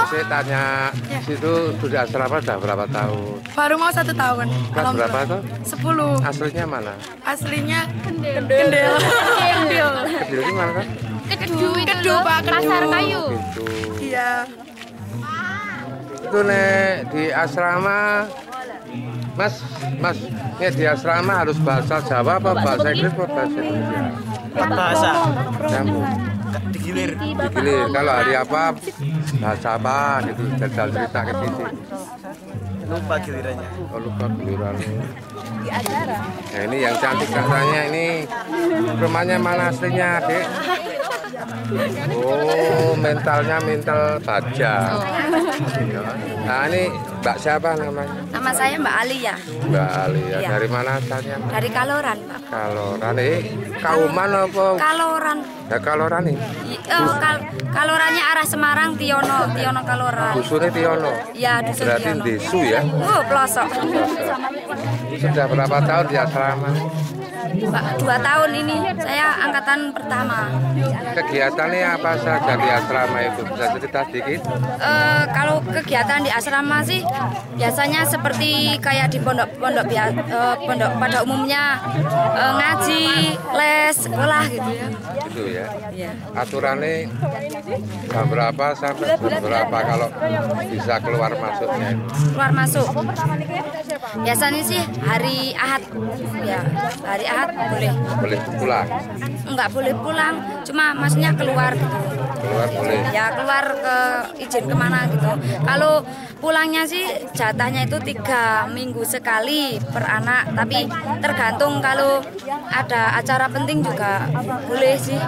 Saya tanya, situ sudah asrama sudah berapa tahun? Baru mau 1 tahun. Kelas berapa tuh? 10. Aslinya mana? Aslinya Kendel. Kedil di mana kan? Kedu Pak, Pasar Kayu. Gitu. Iya. Itu nek di asrama, Mas, nek di asrama harus bahasa Jawa apa bahasa Inggris apa bahasa Indonesia? Bahasa Campur. digilir. Digilir. Kalau hari apa, bahasa apa gitu, jajal cerita ke sini. Lupa gilirannya. Oh, lupa giliran. Nah, ini yang cantik katanya ini rumahnya mana aslinya, Dek? Oh, mental baja. Nah, ini Mbak siapa namanya? Nama saya Mbak Ali ya. Mbak Ali ya. Iya. Dari mana asalnya? Dari Kaloran, Pak. Kaloran Kauman apa? Kaloran. Ya Kaloran nih. Kalorannya arah Semarang, Tiono Kaloran. Dusunnya Tiono. Ya, dusun Berarti Tiono. desu ya. Pelosok. Sudah berapa tahun di asrama? Pak, 2 tahun ini saya angkatan pertama. Kegiatannya apa saja di asrama itu? Bisa cerita sedikit? Kalau kegiatan di asrama sih biasanya seperti kayak di pondok pada umumnya, ngaji, les, sekolah gitu ya. Itu ya. Iya. Aturannya jam berapa sampai jam berapa kalau bisa keluar masuknya? Keluar masuk. Biasanya sih hari Ahad ya, hari Ahad boleh. Boleh pulang? Enggak boleh pulang, cuma maksudnya keluar gitu. Keluar boleh? Ya keluar ke izin kemana gitu. Kalau pulangnya sih jatahnya itu 3 minggu sekali per anak, tapi tergantung kalau ada acara penting juga boleh sih.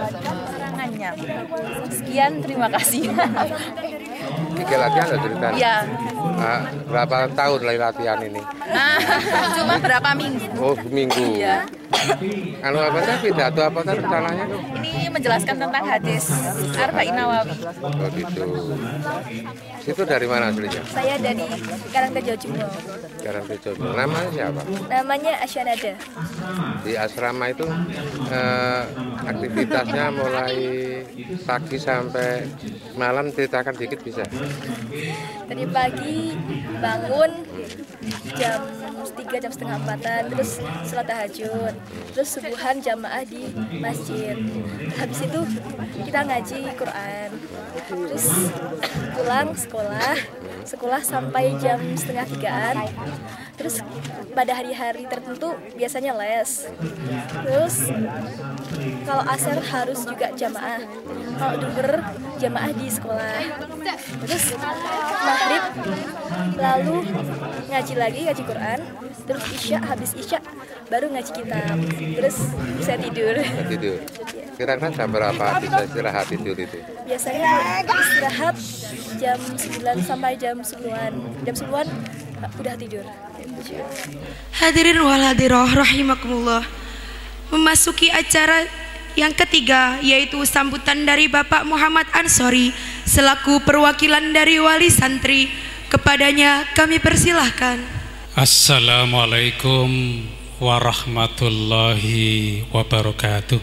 Sekian, terima kasih. Tiga latihan ada ceritanya? Ya, Berapa tahun latihan ini? cuma berapa minggu. Oh, seminggu. Iya. Anu apa tadi? Pidato apa tadi rencananya tuh? Ini menjelaskan tentang hadis Arba'in Nawawi. Oh gitu. Situ dari mana aslinya? Saya dari Karangtejo Jumbo. Karangtejo. Namanya siapa? Namanya Asyanada. Di asrama itu aktivitasnya mulai pagi sampai malam, ceritakan dikit bisa? Tadi pagi bangun jam 3, jam setengah 4-an, terus sholat tahajud, terus subuhan jamaah di masjid. Habis itu kita ngaji Quran, terus pulang sekolah sampai jam setengah 3-an. Terus pada hari-hari tertentu biasanya les. Terus kalau asar harus juga jamaah. Kalau duhur jamaah di sekolah. Terus maghrib lalu ngaji Quran. Terus isya, habis isya baru ngaji kitab. Terus bisa tidur. Tidur. Kira-kira jam berapa bisa istirahat tidur itu? Biasanya istirahat jam 9 sampai jam 10-an. Jam 10-an udah tidur. Hadirin wal hadiroh rahimakumullah. Memasuki acara yang ketiga, yaitu sambutan dari Bapak Muhammad Ansori selaku perwakilan dari wali santri. Kepadanya kami persilahkan. Assalamualaikum warahmatullahi wabarakatuh.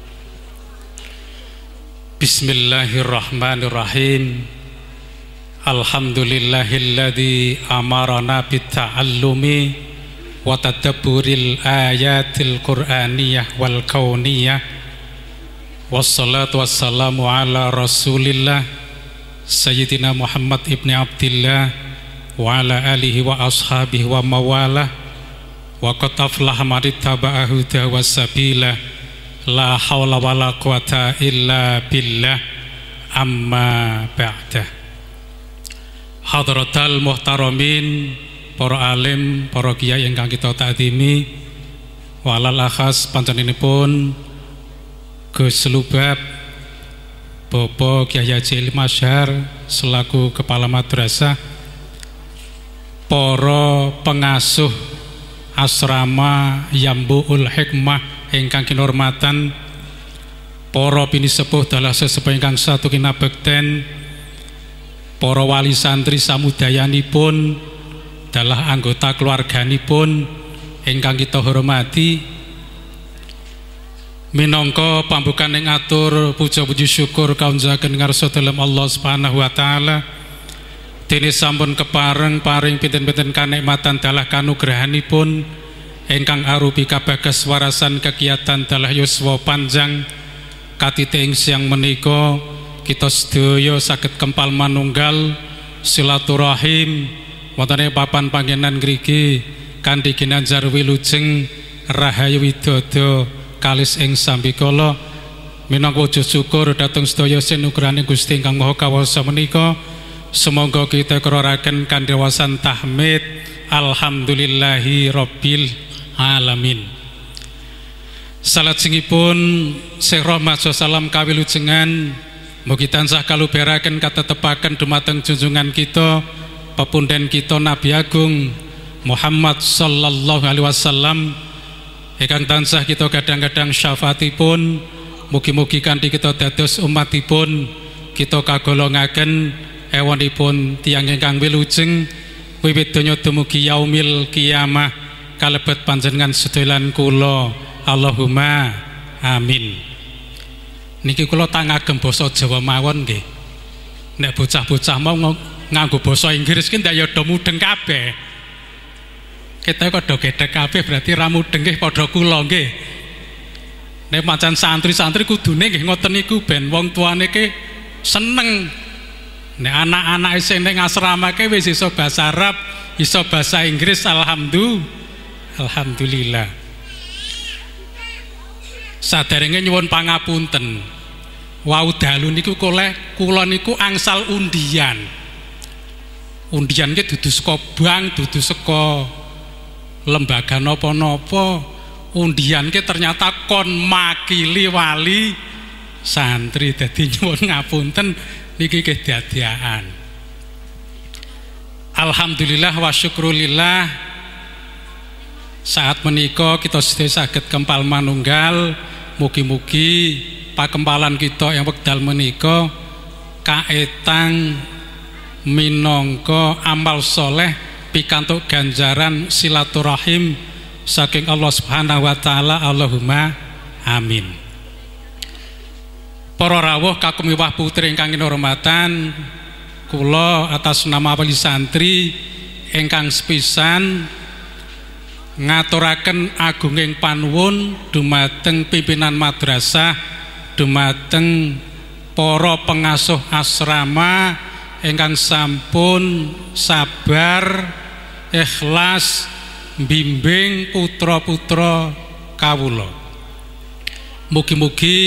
Bismillahirrahmanirrahim. Alhamdulillahilladzi amarana bitta'allumi wa tadabburil ayatil qur'aniyah wal kauniyah. Wassalatu wassalamu ala rasulillah Sayyidina Muhammad ibni Abdillah wa ala alihi wa ashabihi wa mawalah. Wa qad aflaha man ittaba'a huda wasabila. La hawla wa la quwata illa billah. Amma ba'dah. Hadratal muhtaramin, para alim, para kiai ingkang kita takdimi, walal akhas panjenenganipun Gus Lubab Bapak Kyai Haji Ilim Asyhar selaku kepala madrasah, para pengasuh asrama Yambu'ul Hikmah ingkang kinurmatan, para pinisepuh dalah sesepuh ingkang satu kinabekten, para wali santri samudayanipun, dalah anggota keluarganipun ingkang kita hormati, minangka pambukan ing atur puja puji syukur kaunjaken ngarsa dalem Allah Subhanahu wa taala. dene sampun kepareng paring pinten-pinten kanikmatan dalah kanugrahanipun ingkang arupi kabagas warasan kegiatan dalah yuswa panjang katite ing siang menika kita sedaya saged kempal manunggal silaturahim wonten papan panggenan ngriki kanthi ginanjar wilujeng rahayu widodo kalis ing sambikala minangka wujud syukur dhateng sedaya sinugraning Gusti ingkang Maha Kawasa menika. Semoga kita keroraken kanthi wasan tahmid alhamdulillahi rabbil alamin. Salajengipun Syekh Rahmat salam kawilujengan mugi tansah kaluberaken katetepaken dumateng junjungan kita pepunden kita Nabi Agung Muhammad sallallahu alaihi wasallam ingkang tansah kita kadang-kadang syafaatipun mugi-mugi kanthi kita dados umatipun kita kagolongaken ewanipun tiyang ingkang wilujeng wiwit donya dumugi yaumil kiamah kalebet panjenengan sedolan kula Allahumma amin. Niki kula tak ngagem basa Jawa mawon nggih. Nek bocah-bocah mau nganggo basa Inggris ki ndak ya do mudeng kabeh. Kita kok do gedhek kabeh berarti ra mudeng nggih padha kula nggih. Nek pancen santri-santri kudune nggih ngoten niku ben wong tuane ki seneng. Nek anak-anak sing ning asrama ke wis iso basa Arab, iso basa Inggris alhamdulillah. Saderenge nyuwun pangapunten. Wau dalu niku kula niku angsal undian. Undian ki dudu saka bank, dudu saka lembaga napa-napa. Undian ki ternyata kon makili wali santri. Dadi nyuwun ngapunten niki kedadiaan. Alhamdulillah wa syukrulillah saat menika kita sedaya saged kempal manunggal mugi-mugi pakempalan kita yang wekdal menika kaetang minangka amal soleh pikantuk ganjaran silaturahim saking Allah Subhanahu wa taala. Allahumma amin. Para rawuh kakumiwah putri ingkang kinurmatan, kula atas nama wali santri ingkang sepisan ngaturaken agunging panuwun dumateng pimpinan madrasah, dumateng para pengasuh asrama ingkang sampun sabar ikhlas bimbing putra-putra kawula. Mugi-mugi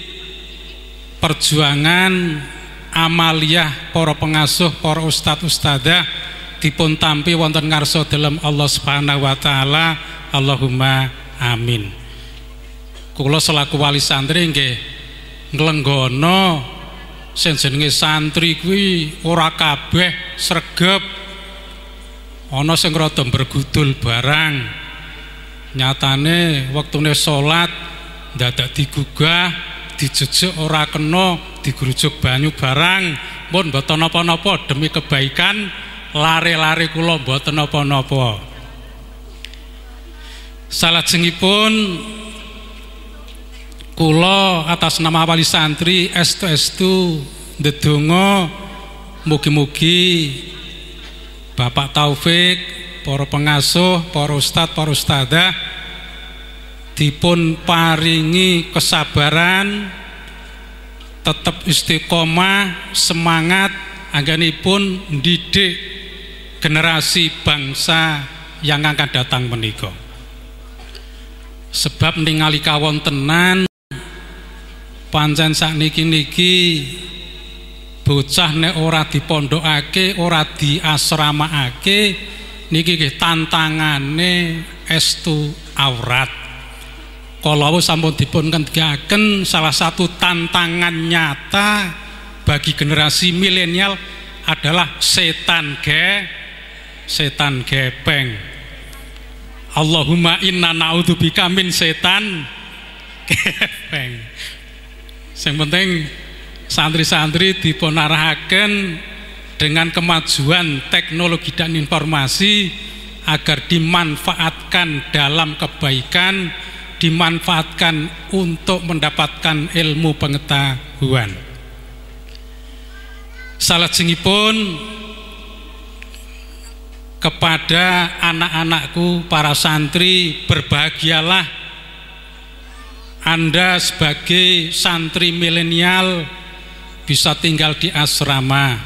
perjuangan amaliyah para pengasuh, para ustad-ustadzah dipun tampi wonten ngarsa dalem Allah Subhanahu wa taala. Allahumma amin. Kula selaku wali santri nggih nglenggono sing jenenge santri kuwi ora kabeh sregep. Ana sing rada bergudul barang. Nyatane wektune salat dadak digugah dijejuk ora kena digrujuk banyu barang pun mboten napa-napa demi kebaikan lare-lare kula mboten napa-napa. Salajengipun kula atas nama wali santri estu ndedonga mugi-mugi Bapak Taufik, para pengasuh, para ustad, para ustadzah dipun paringi kesabaran, tetap istiqomah, semangat anggenipun ndidik generasi bangsa yang akan datang menika. Sebab ningali kawontenan pancen sakniki-niki bocah nek ora dipondhokake, ora diasramaake niki nggih tantangane estu aurat. Kalau sampun dipun kendikaken salah satu tantangan nyata bagi generasi milenial adalah setan gepeng. Allahumma inna na'udzubika min setan gepeng. Yang penting santri-santri dipun arahaken dengan kemajuan teknologi dan informasi agar dimanfaatkan dalam kebaikan, dimanfaatkan untuk mendapatkan ilmu pengetahuan. Salajengipun kepada anak-anakku para santri, berbahagialah Anda sebagai santri milenial bisa tinggal di asrama.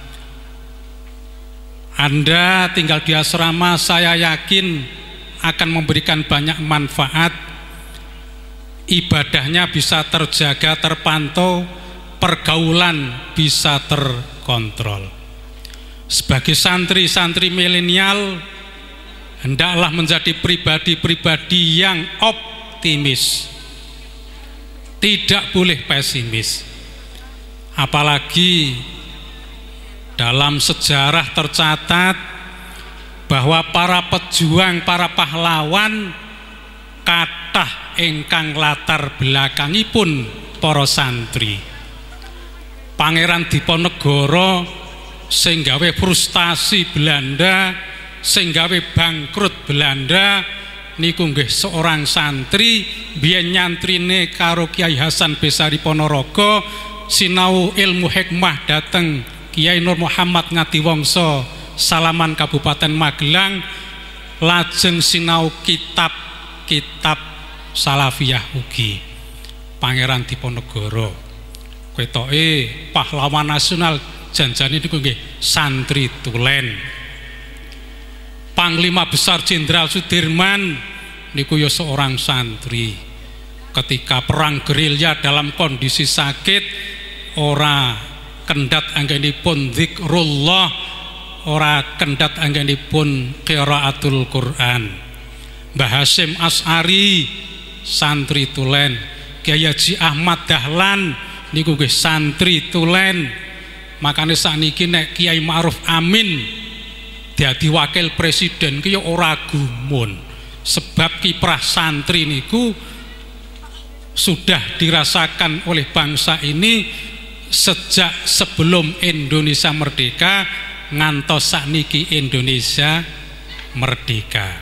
Anda tinggal di asrama, saya yakin akan memberikan banyak manfaat. Ibadahnya bisa terjaga, terpantau, pergaulan bisa terkontrol. Sebagai santri-santri milenial, hendaklah menjadi pribadi-pribadi yang optimis, tidak boleh pesimis. Apalagi dalam sejarah tercatat bahwa para pejuang, para pahlawan kathah ingkang latar belakangipun para santri. Pangeran Diponegoro sing gawe frustasi Belanda, sing gawe bangkrut Belanda niku nggih seorang santri biyen nyantrine karo Kiai Hasan Besari Ponorogo sinau ilmu hikmah dateng Kiai Nur Muhammad Ngadiwongso Salaman Kabupaten Magelang, lajeng sinau kitab-kitab salafiyah ugi. Pangeran Diponegoro ketoke pahlawan nasional, janjane niku nggih santri tulen. Panglima Besar Jenderal Sudirman niku ya seorang santri. Ketika perang gerilya dalam kondisi sakit, ora kendhat anggenipun zikrullah, ora kendhat anggenipun qiraatul Quran. Mbah Hasyim Asy'ari santri tulen. Kiai Haji Ahmad Dahlan niku nggih santri tulen. Makanya sakniki nek Kiai Ma'ruf Amin dadi wakil presiden ki ora gumun, sebab kiprah santri niku sudah dirasakan oleh bangsa ini sejak sebelum Indonesia merdeka ngantos sakniki Indonesia merdeka.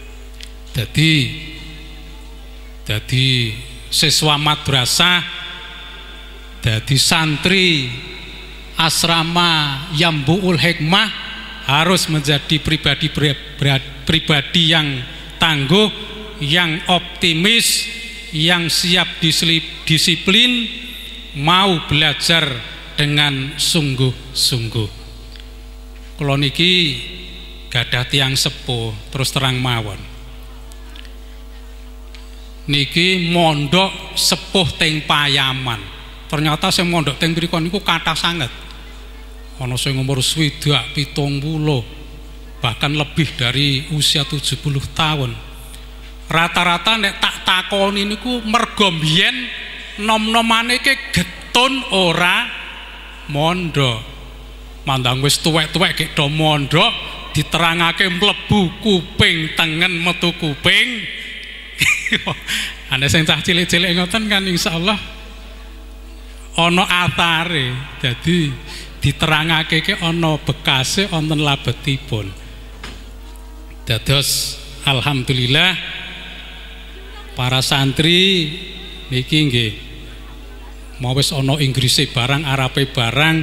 Jadi siswa madrasah, jadi santri asrama Yambu'ul Hikmah harus menjadi pribadi yang tangguh, yang optimis, yang siap disiplin, mau belajar dengan sungguh-sungguh. Kula niki gadah tiyang sepuh terus terang mawon. Niki mondok sepuh teng Payaman. Ternyata sing mondok teng mriku niku kathah sanget. Ana sing umur 70, bahkan lebih dari usia 70 tahun. Rata-rata nek tak takoni niku mergo mbiyen nom-nomane ke getun ora mondok. Mandang wis tuwek-tuwek gek do mondok, diterangake mlebu kuping tengen metu kuping. Ana sing cah cilik-cilik ngoten kan insyaallah ana atare. Jadi diterangake ke ana bekase wonten labetipun. Dados alhamdulillah para santri niki nggih mau wis ana Inggrise barang, Arabe barang.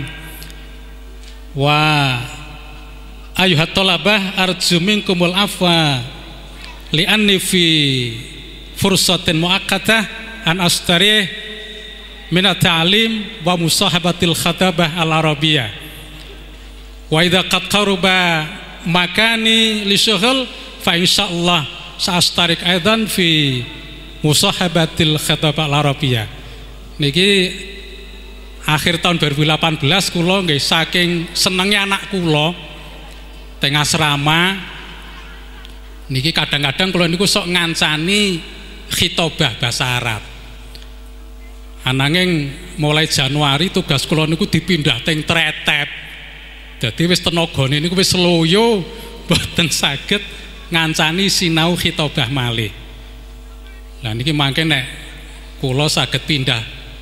Wa ayuhat thalabah arju minkumul afwa li'anni fi fursatin muakkatah an astarih minat ta'lim wa musahabatil khatabah al-arabiyah. Wa idza qad qaruba makani li syughul fa insyaallah sa'astarik aidan fi musahabatil khatabah al-arabiyah. Niki akhir tahun 2018 kula nggih saking senenge anak kula teng asrama niki kadang-kadang kula niku sok ngancani khitabah bahasa Arab. Ananging mulai Januari tugas kula niku dipindah teng Tretep. Dadi wis tenagane niku wis loyo boten saged ngancani sinau khitabah malih. Lah niki mangke nek kula saged pindah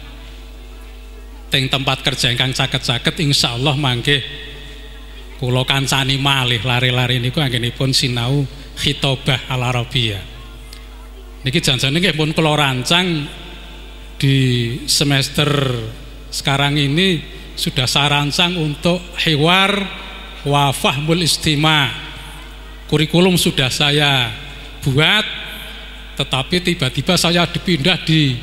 teng tempat kerja ingkang caket-caket insyaallah mangke kula kancani malih lari-lari niku anggenipun sinau khitabah al-arabiyah. Niki janjane nggih pun kula rancang di semester sekarang ini sudah saya rancang untuk hiwar wa fahmul istima kurikulum sudah saya buat, tetapi tiba-tiba saya dipindah di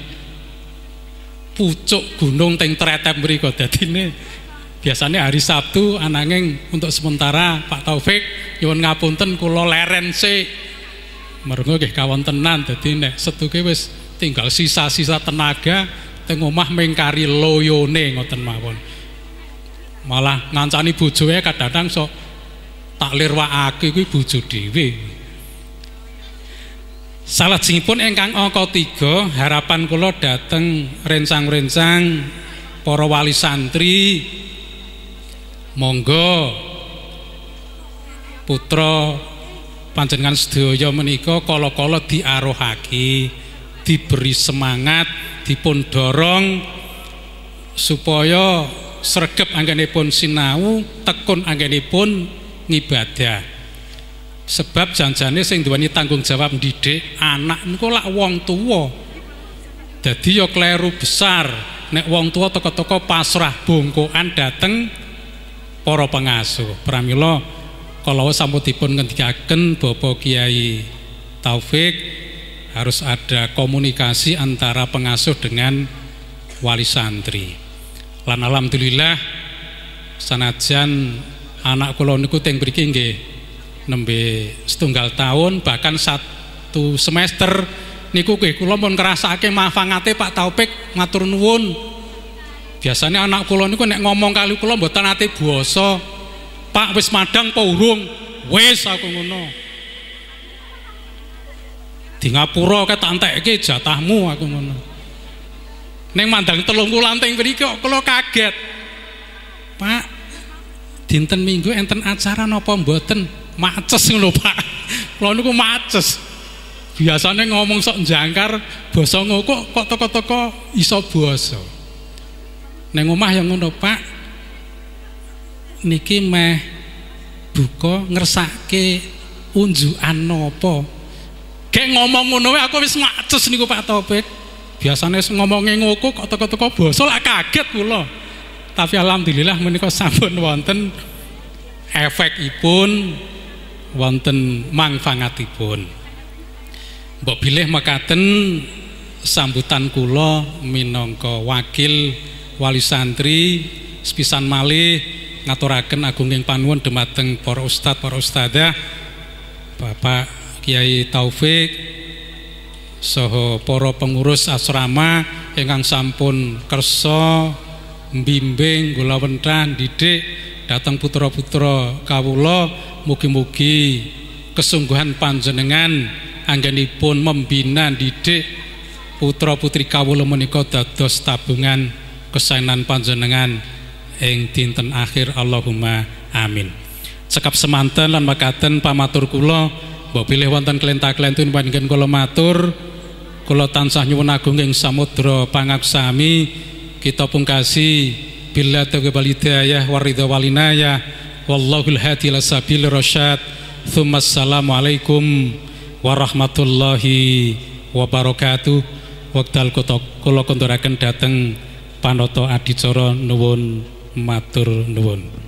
pucuk gunung teng Tretem mriku. Dadine biasanya hari Sabtu ananging untuk sementara Pak Taufik nyuwun ngapunten kula leren sik. Mergo nggih kawontenan dadi nek setuke wis tinggal sisa-sisa tenaga teng omah mengkari loyone ngoten mawon. Malah ngancani bojoe kadang-kadang sok tak lirwakake kuwi bojo dhewe. Salajengipun ingkang angka 3, harapan kula dhateng rencang-rencang para wali santri, monggo putra panjenengan sedaya menika kala-kala diaruhake, diberi semangat, dipun dorong supaya sregep anggenipun sinau, tekun anggenipun ngibadah. Sebab janjane sing duweni tanggung jawab ndidik anak niku lak wong tuwa. Dadi ya kleru besar nek wong tuwa teka-teka pasrah bongkokan dateng para pengasuh. Pramila kala sampun dipun ngendikaken Bapak Kiai Taufik harus ada komunikasi antara pengasuh dengan wali santri. Lan alhamdulillah sanajan anak kula niku teng mriki nggih nembe setunggal tahun, bahkan 1 semester niku kula pun ngrasake manfaate Pak Taufik, matur nuwun. Biasanya anak kula niku nek ngomong kali kula mboten nate basa, Pak wis madang apa urung? Wis aku ngono. Di ngapura ke tak entekke jatahmu aku ngono. Ning mandang 3 wulan teng mriki kok kula kaget. Pak, dinten Minggu enten acara napa mboten? Maces ngono Pak. Kula niku maces. Biasane ngomong sok jangkar basa ngoko kok teko-teko iso basa. Neng omah yang ngono Pak. Niki meh buka ngersake unjukan napa? Kayak ngomong ngono aku wis maces niku Pak Taufik. Biasane ngomonge ngoko kok teko-teko basa lak kaget kula. Tapi alhamdulillah menika sampun wonten efekipun, wonten manfaatipun. Mbok bilih mekaten sambutan kula minangka wakil wali santri sepisan malih ngaturaken agunging panuwun dumateng para ustad para ustadzah Bapak Kiai Taufik saha para pengurus asrama ingkang sampun kersa mbimbing kula wentrah didik datang putra-putra kawula. Mugi-mugi kesungguhan panjenengan anggenipun membina didik putra-putri kawula menika dados tabungan kesaenan panjenengan ing dinten akhir. Allahumma amin. Cekap semanten lan mekaten pamatur kula mbok bilih wonten klenta-klentun panjenengan kula matur kula tansah nyuwun agung ing samudra pangaksami kita pungkasi bila taufiq hidayah waridha walinayah. Wallahul hadi ila sabil rasyad. Assalamualaikum warahmatullahi wabarakatuh. Wekdal kula konduraken dhateng Panoto adicara nuwun matur nuwun.